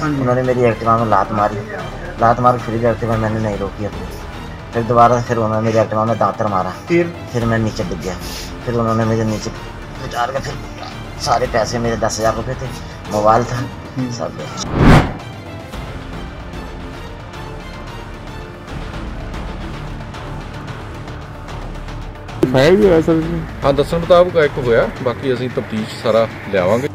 उन्होंने मेरी एक्टिवा में लात मार फिर भी एक्टिवा मैंने नहीं रोकी अपनी। फिर दोबारा उन्होंने मेरी एक्टिवा में दांतर मारा। फिर मैं नीचे डिग गया। फिर उन्होंने मुझे नीचे उतार के फिर सारे पैसे मेरे 10,000 रुपये थे, मोबाइल था, सब फायर भी होया सर? हाँ, दस्सण मुताबिक एक होया, बाकी असीं तफ्तीश सारा लियावांगे।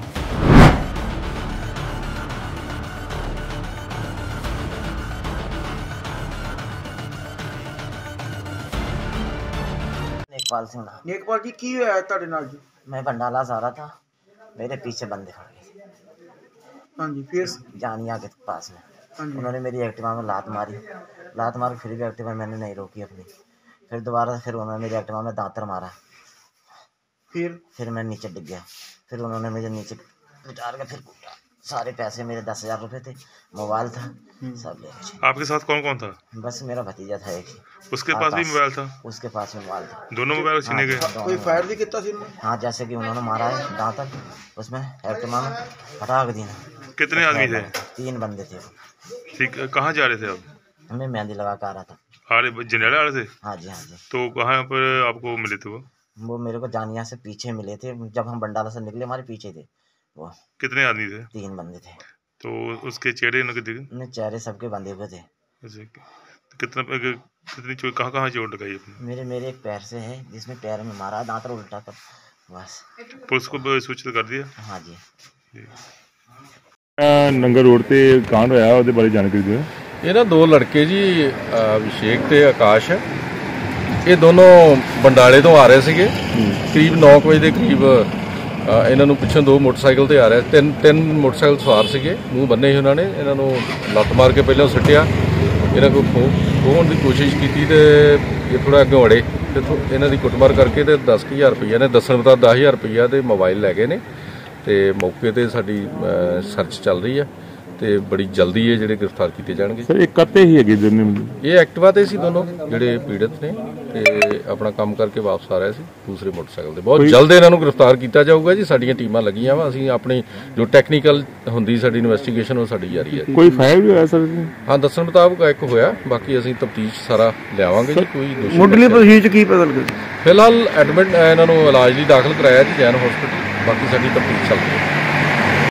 नेकपाल सिंह। नेकपाल जी की होया तुहाडे नाल जी? मैं भंडाला जा रहा था, मेरे पीछे बंदे खड़ गए। हाँ जी, फिर जानिया के पास में उन्होंने मेरी एक्टिवा में लात मार फिर भी एक्टिवा मैंने नहीं रोकी अपनी। फिर दोबारा उन्होंने मेरी एक्टिवा में दांतर मारा। फिर मैं नीचे डिग गया। फिर उन्होंने मुझे नीचे उतार के फिर सारे पैसे मेरे 10,000 रुपये थे, मोबाइल था, सब ले गए। आपके साथ कौन कौन था? बस मेरा भतीजा था एक ही। उसके पास भी मोबाइल था? उसके पास मोबाइल था। दोनों मोबाइल छीने गए? कोई फायर भी किया सी? हाँ, जैसे कि उन्होंने मारा है दांतर, उसमें एक्टिवा में हटा के देना। कितने आदमी थे? 3 बंदे थे। ठीक, कहाँ जा रहे थे आप? मैं मेहंदी लगा कर आ रहा था। जनेला आ रहे थे? हाँ जी, हाँ जी। तो कहाँ पर आपको मिले थे वो मेरे को जानिया से पीछे मिले थे, जब हम बंडाला से निकले हमारे पीछे थे वो। कितने आदमी थे? 3 बंदे थे। तो उसके चेहरे न चेहरे सबके बंधे हुए थे। तो कितनी चोट, कहाँ चोट लगाई अपनी? मेरे एक पैर से है, जिसमें पैर में मारा दांतर उल्टा कर, बस। पुलिस को सूचित कर दिया? हाँ जी। नंगर रोड पे कांड होया, ਉਹਦੇ ਬਾਰੇ ਜਾਣਕਾਰੀ ਦਿਓ। ਇਹ ਨਾ 2 ਲੜਕੇ ਜੀ, ਅਭਿਸ਼ੇਕ ਤੇ ਆਕਾਸ਼, ਇਹ ਦੋਨੋਂ ਬੰਡਾਲੇ ਤੋਂ ਆ ਰਹੇ ਸੀਗੇ। ਕਰੀਬ 9 ਵਜੇ ਦੇ ਕਰੀਬ ਇਹਨਾਂ ਨੂੰ ਪਿੱਛੋਂ 2 ਮੋਟਰਸਾਈਕਲ ਤੇ ਆ ਰਹੇ, ਤਿੰਨ ਮੋਟਰਸਾਈਕਲ ਸਵਾਰ ਸੀਗੇ। ਮੂੰਹ ਬੰਨੇ ਸੀ ਉਹਨਾਂ ਨੇ। ਇਹਨਾਂ ਨੂੰ ਲੱਤ ਮਾਰ ਕੇ ਪਹਿਲਾਂ ਸੁੱਟਿਆ, ਇਹਨਾਂ ਕੋਲ ਖੋਹਣ ਦੀ ਕੋਸ਼ਿਸ਼ ਕੀਤੀ ਤੇ ਇਹ ਥੋੜਾ ਅੱਗੇ ਵੜੇ ਤੇ ਇਹਨਾਂ ਦੀ ਕੁੱਟਮਾਰ ਕਰਕੇ ਤੇ 10,000 ਰੁਪਈਆ ਨੇ, ਦੱਸਣ ਮੁਤਾਬਕ 10,000 ਰੁਪਈਆ ਤੇ ਮੋਬਾਈਲ ਲੈ ਗਏ ਨੇ। ਤੇ ਮੌਕੇ ਤੇ ਸਾਡੀ ਸਰਚ ਚੱਲ ਰਹੀ ਆ ਤੇ ਬੜੀ ਜਲਦੀ ਇਹ ਜਿਹੜੇ ਗ੍ਰਿਫਤਾਰ ਕੀਤੇ ਜਾਣਗੇ। ਸਰ ਇਹ ਕੱਤੇ ਹੀ ਹੈਗੇ ਦੋਨੇ? ਇਹ ਐਕਟਿਵਾ ਤੇ ਸੀ ਦੋਨੋਂ ਜਿਹੜੇ ਪੀੜਤ ਨੇ, ਤੇ ਆਪਣਾ ਕੰਮ ਕਰਕੇ ਵਾਪਸ ਆ ਰਹੇ ਸੀ ਦੂਸਰੇ ਮੋਟਰਸਾਈਕਲ ਤੇ। ਬਹੁਤ ਜਲਦ ਇਹਨਾਂ ਨੂੰ ਗ੍ਰਿਫਤਾਰ ਕੀਤਾ ਜਾਊਗਾ ਜੀ। ਸਾਡੀਆਂ ਟੀਮਾਂ ਲੱਗੀਆਂ ਵਾ, ਅਸੀਂ ਆਪਣੀ ਜੋ ਟੈਕਨੀਕਲ ਹੁੰਦੀ ਸਾਡੀ ਇਨਵੈਸਟੀਗੇਸ਼ਨ ਉਹ ਸਾਡੀ ਜਾਰੀ ਹੈ। ਕੋਈ ਫਾਇਰ ਵੀ ਹੋਇਆ ਸਰ? ਹਾਂ, ਦੱਸਣ ਮੁਤਾਬਕ ਇੱਕ ਹੋਇਆ, ਬਾਕੀ ਅਸੀਂ ਤਫਤੀਸ਼ ਸਾਰਾ ਲਿਆਵਾਂਗੇ ਜੀ। ਕੋਈ ਦੋਸ਼ੀ ਮੁੱਢਲੀ ਤਫਤੀਸ਼ ਕੀ ਪਤਾ ਲੱਗਿਆ? ਫਿਲਹਾਲ ਐਡਮਿਟ ਇਹਨਾਂ ਨੂੰ ਇਲਾਜ ਲਈ ਦਾਖਲ ਕਰਾਇਆ ਜੀ ਜੈਨ ਹਸਪੀਟਲ। ਬਾਕੀ ਸਾਡੀ ਤਫਤੀਸ਼ ਚੱਲ ਰਹੀ ਹੈ।